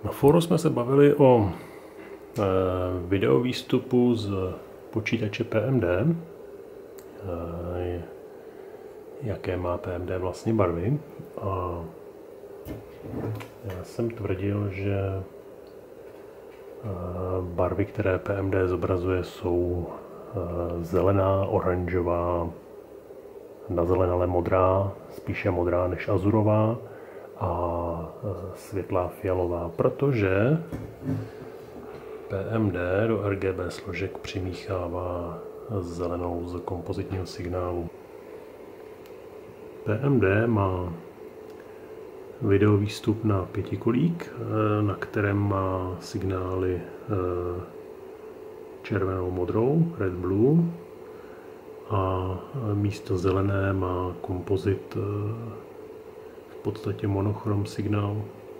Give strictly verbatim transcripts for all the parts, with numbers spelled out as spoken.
Na fóru jsme se bavili o e, videovýstupu z počítače P M D, e, jaké má P M D vlastně barvy. A já jsem tvrdil, že e, barvy, které P M D zobrazuje, jsou e, zelená, oranžová, nazelenale modrá, spíše modrá než azurová a světlá fialová, protože P M D do R G B složek přimíchává zelenou z kompozitního signálu. P M D má videovýstup na pětikolík, na kterém má signály červenou, modrou, red, blue, a místo zelené má kompozit v podstatě monochrom signál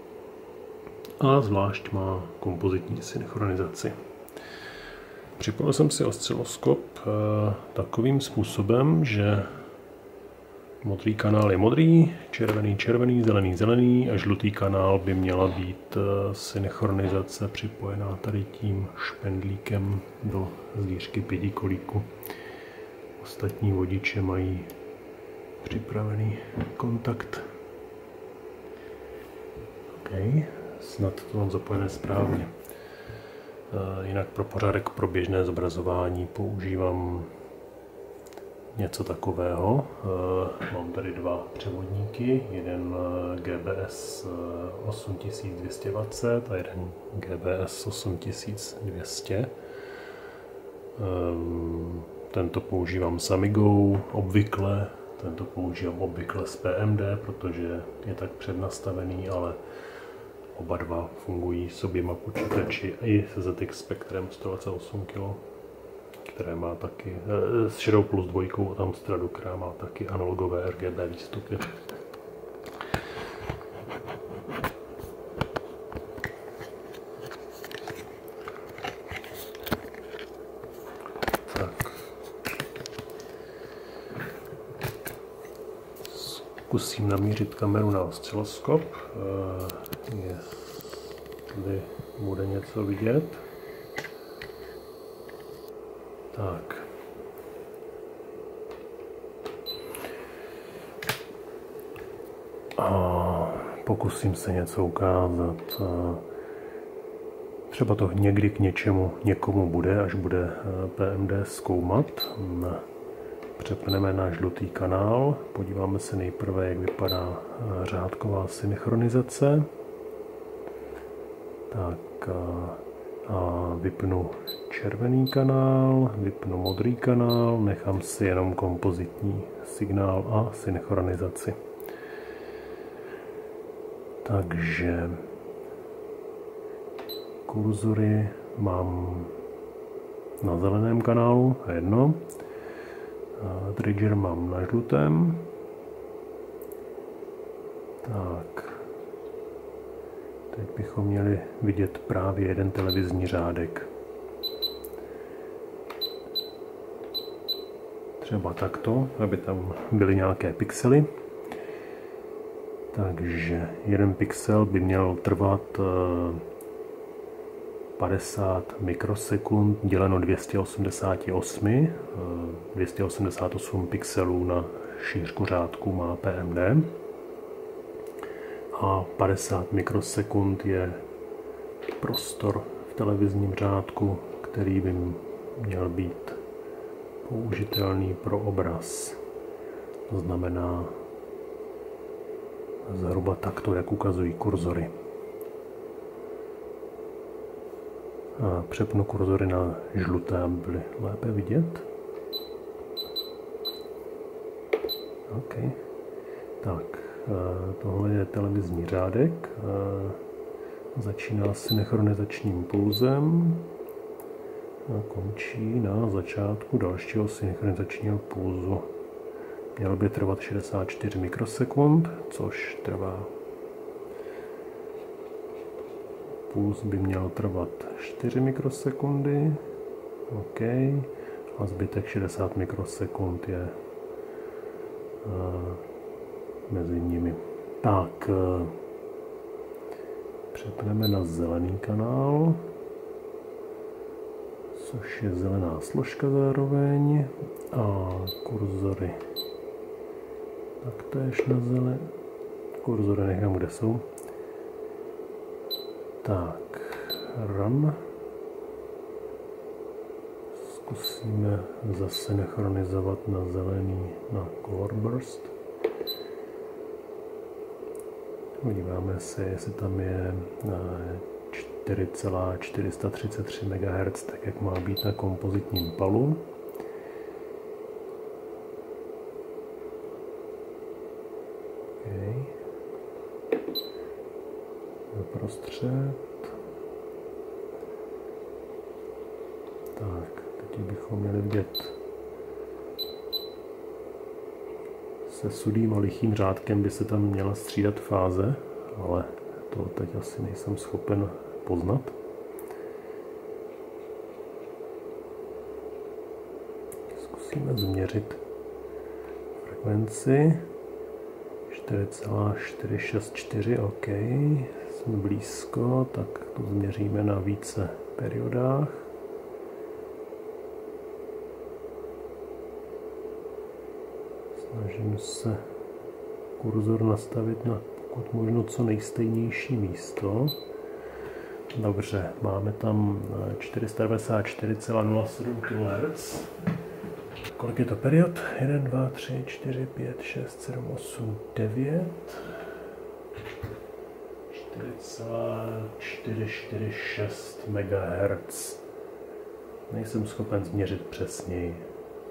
a zvlášť má kompozitní synchronizaci. Připojil jsem si osciloskop takovým způsobem, že modrý kanál je modrý, červený červený, zelený zelený a žlutý kanál by měla být synchronizace připojená tady tím špendlíkem do zdířky pětikolíku. Ostatní vodiče mají připravený kontakt. OK, snad to mám zapojené správně. Jinak pro pořádek pro běžné zobrazování používám něco takového. Mám tady dva převodníky, jeden G B S osm dvě stě dvacet a jeden G B S osm dvě stě. Tento používám s Amigou obvykle, tento používám obvykle s P M D, protože je tak přednastavený, ale oba dva fungují s oběma počítači i se Z X spektrem sto dvacet osm kilo, které má taky, s Shadow Plus dvojkou od Amstradu, která má taky analogové R G B výstupy. Zkusím namířit kameru na osciloskop, jestli bude něco vidět. Tak. A pokusím se něco ukázat. Třeba to někdy k něčemu, někomu bude, až bude P M D zkoumat. Přepneme na žlutý kanál, podíváme se nejprve, jak vypadá řádková synchronizace. Tak a, a vypnu červený kanál, vypnu modrý kanál, nechám si jenom kompozitní signál a synchronizaci. Takže kurzory mám na zeleném kanálu, jedno. Trigger mám na žlutém. Tak. Teď bychom měli vidět právě jeden televizní řádek. Třeba takto, aby tam byly nějaké pixely. Takže jeden pixel by měl trvat padesát mikrosekund děleno dvě stě osmdesát osm. dvě stě osmdesát osm pixelů na šířku řádku má P M D. A padesát mikrosekund je prostor v televizním řádku, který by měl být použitelný pro obraz. To znamená zhruba takto, jak ukazují kurzory. A přepnu kurzory na žluté, aby byly lépe vidět. OK. Tak, tohle je televizní řádek. Začíná synchronizačním pulzem a končí na začátku dalšího synchronizačního pulzu. Měl by trvat šedesát čtyři mikrosekund, což trvá. Puls by měl trvat čtyři mikrosekundy. OK. A zbytek šedesát mikrosekund je uh, mezi nimi. Tak, uh, Přepneme na zelený kanál, což je zelená složka zároveň, a kurzory taktéž na zelený. Kurzory nechám, kde jsou. Tak, run. Zkusíme zasynchronizovat na zelený na color burst. Podíváme se, jestli tam je čtyři celá čtyři sta třicet tři megahertzů, tak jak má být na kompozitním palu. Okay. Doprostřed. Tak, teď bychom měli vidět. Se sudým a lichým řádkem by se tam měla střídat fáze, ale to teď asi nejsem schopen poznat. Zkusíme změřit frekvenci. čtyři celá čtyři šest čtyři, OK, jsme blízko, tak to změříme na více periodách. Snažím se kurzor nastavit na pokud možno co nejstejnější místo. Dobře, máme tam čtyři sta devadesát čtyři celá nula sedm kilohertzů. Kolik je to period? jedna, dva, tři, čtyři, pět, šest, sedm, osm, devět. čtyři celá čtyři čtyři šest megahertzů. Nejsem schopen změřit přesněji.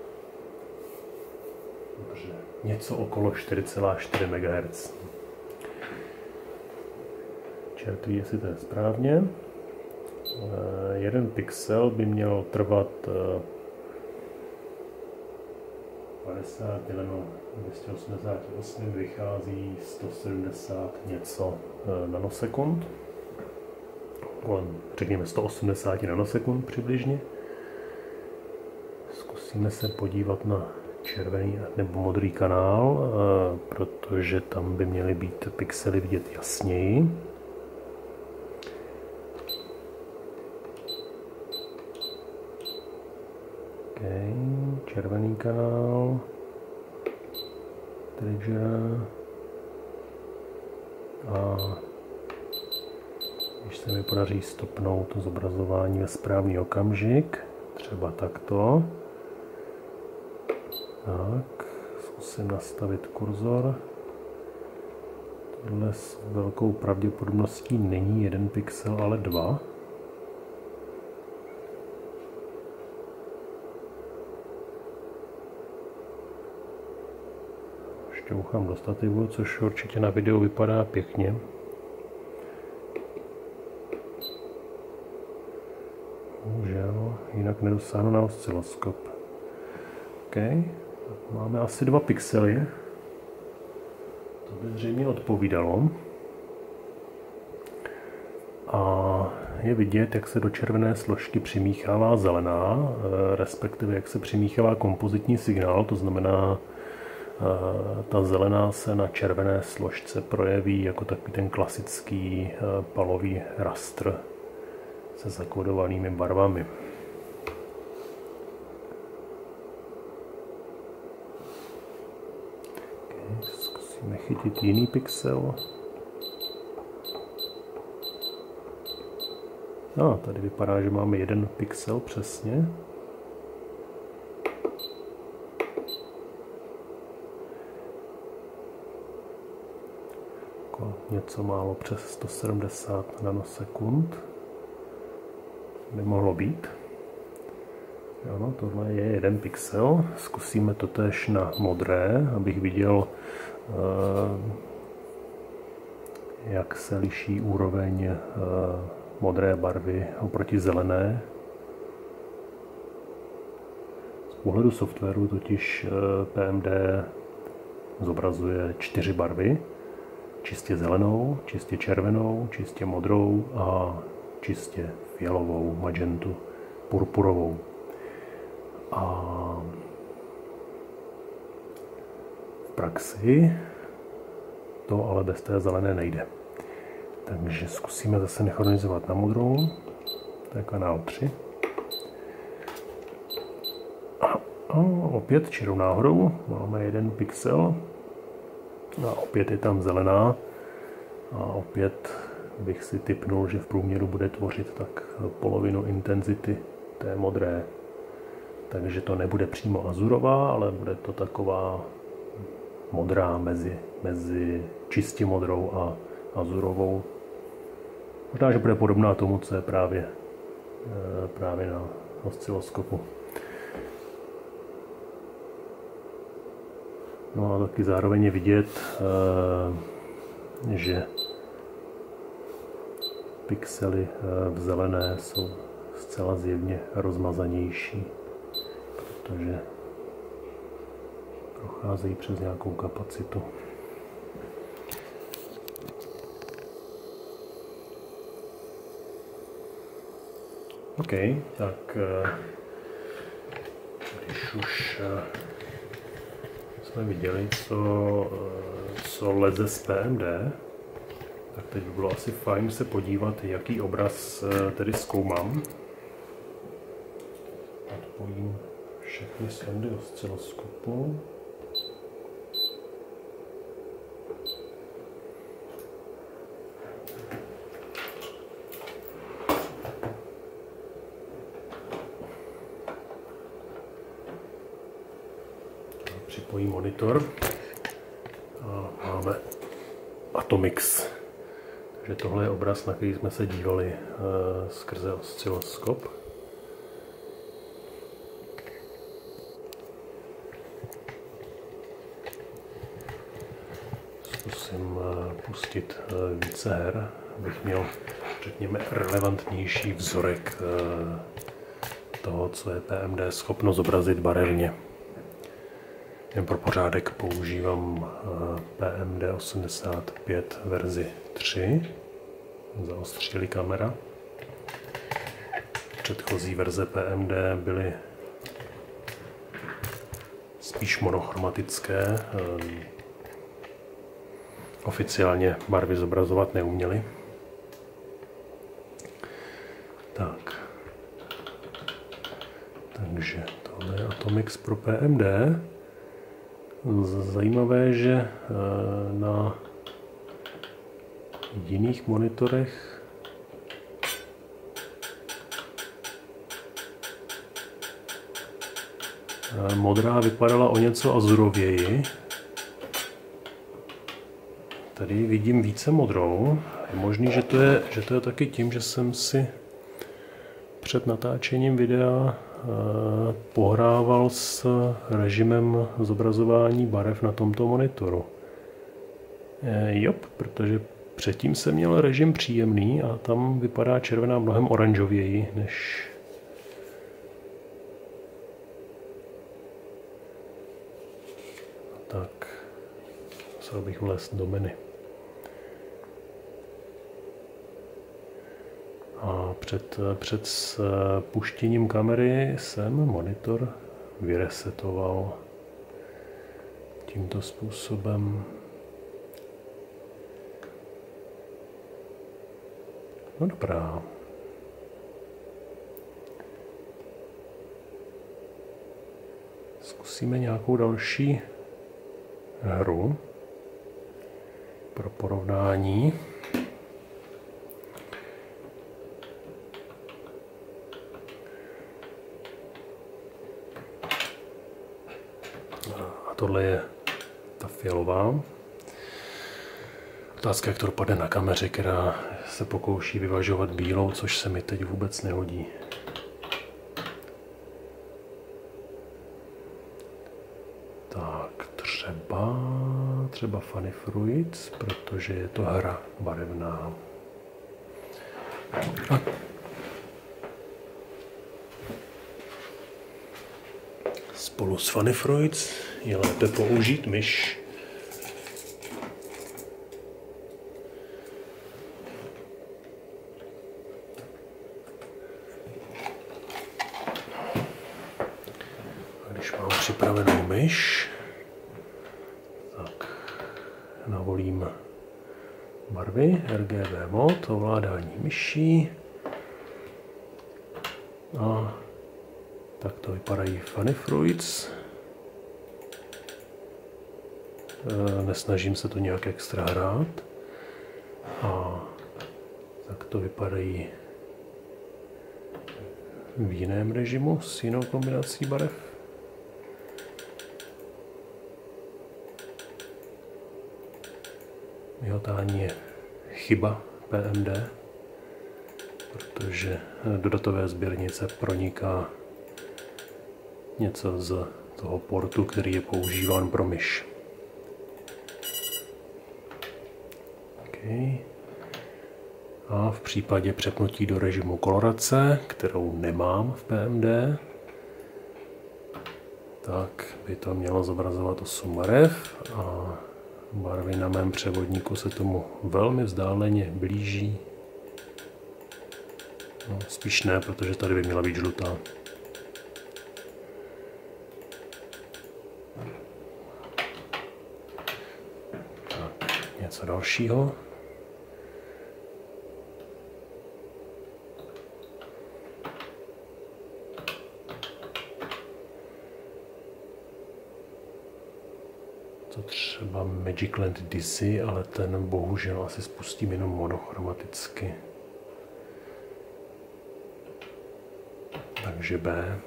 Dobře, něco okolo čtyři celá čtyři megahertzů. Čert ví, jestli to je správně. Jeden pixel by měl trvat padesát děleno dvě stě osmdesát osm, vychází sto sedmdesát něco nanosekund. Kolem, řekněme, sto osmdesát nanosekund přibližně. Zkusíme se podívat na červený nebo modrý kanál, protože tam by měly být pixely vidět jasněji. Okay, červený kanál, trigger a když se mi podaří stopnout to zobrazování ve správný okamžik, třeba takto, tak zkusím nastavit kurzor. Tohle s velkou pravděpodobností není jeden pixel, ale dva. Šťouchám do stativu, což určitě na videu vypadá pěkně. Bohužel, jinak nedosáhnu na osciloskop. OK, máme asi dva pixely. To by zřejmě odpovídalo. A je vidět, jak se do červené složky přimíchává zelená, respektive jak se přimíchává kompozitní signál, to znamená, ta zelená se na červené složce projeví jako takový ten klasický palový rastr se zakódovanými barvami. Okay, zkusíme chytit jiný pixel. No, tady vypadá, že máme jeden pixel přesně. Něco málo přes sto sedmdesát nanosekund by mohlo být. Ano, tohle je jeden pixel. Zkusíme to též na modré, abych viděl, jak se liší úroveň modré barvy oproti zelené. Z pohledu softwaru totiž P M D zobrazuje čtyři barvy. Čistě zelenou, čistě červenou, čistě modrou a čistě fialovou, magentu, purpurovou. A v praxi to ale bez té zelené nejde. Takže zkusíme zase nechronizovat na modrou. To je kanál tři. A, a opět čirou náhodou máme jeden pixel. A opět je tam zelená. A opět bych si tipnul, že v průměru bude tvořit tak polovinu intenzity té modré. Takže to nebude přímo azurová, ale bude to taková modrá mezi, mezi čistě modrou a azurovou. Možná, že bude podobná tomu, co je právě, právě na osciloskopu. No a taky zároveň je vidět, že pixely v zelené jsou zcela zjevně rozmazanější, protože procházejí přes nějakou kapacitu. OK, tak když už jsme viděli, co, co leze z P M D, tak teď by bylo asi fajn se podívat, jaký obraz tedy zkoumám. Odpojím všechny sondy osciloskopu. Připojím monitor a máme Atomix. Takže tohle je obraz, na který jsme se dívali uh, skrze osciloskop. Zkusím uh, pustit uh, více her, abych měl, řekněme, relevantnější vzorek uh, toho, co je P M D schopno zobrazit barevně. Jen pro pořádek používám P M D osmdesát pět verzi tři, zaostřili kamera. Předchozí verze P M D byly spíš monochromatické, oficiálně barvy zobrazovat neuměly. Tak. Takže tohle je Atomix pro P M D. Zajímavé, že na jiných monitorech modrá vypadala o něco azurověji. Tady vidím více modrou. Je možný, že to je, že to je taky tím, že jsem si před natáčením videa pohrával s režimem zobrazování barev na tomto monitoru. E, jop, protože předtím jsem měl režim příjemný a tam vypadá červená mnohem oranžověji než tak. Musel bych vlézt do menu. A před, před puštěním kamery jsem monitor vyresetoval tímto způsobem. No dobrá. Zkusíme nějakou další hru pro porovnání. A tohle je ta fialová. Otázka, jak to dopadne na kameře, která se pokouší vyvažovat bílou, což se mi teď vůbec nehodí. Tak třeba, třeba Funny Fruits, protože je to hra barevná. A spolu s Funny Fruits je lépe použít myš. Když mám připravenou myš, tak navolím barvy, R G B mod, ovládání myší. A tak to vypadají Funny Fruits. Nesnažím se to nějak extra hrát. A tak to vypadají v jiném režimu s jinou kombinací barev. Vyhotání je chyba P M D, protože do datové sběrnice proniká něco z toho portu, který je používán pro myš. Okay. A v případě přepnutí do režimu kolorace, kterou nemám v P M D, tak by to mělo zobrazovat osm barev a barvy na mém převodníku se tomu velmi vzdáleně blíží. No, spíš ne, protože tady by měla být žlutá. Tak, něco dalšího. To třeba Magic Land Dizzy, ale ten bohužel asi spustím jenom monochromaticky. Takže B.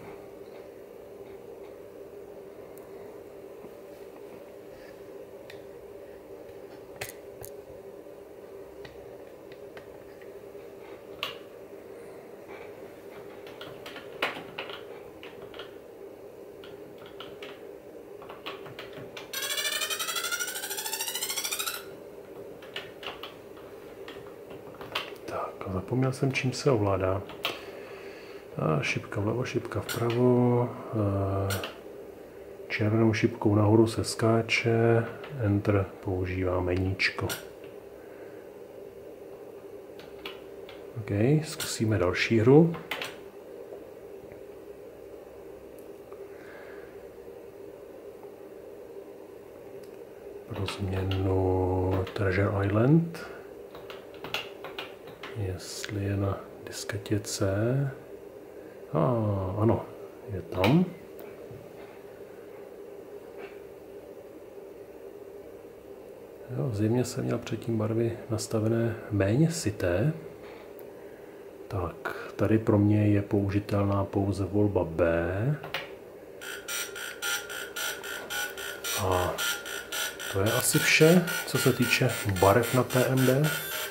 Zapomněl jsem, čím se ovládá. A šipka vlevo, šipka vpravo. Červenou šipkou nahoru se skáče. Enter používá meníčko. OK, zkusíme další hru. Pro změnu Treasure Island. Jestli je na disketě C. A ano, je tam. Jo, zjevně jsem měl předtím barvy nastavené méně syté. Tak, tady pro mě je použitelná pouze volba B. A to je asi vše, co se týče barev na P M D.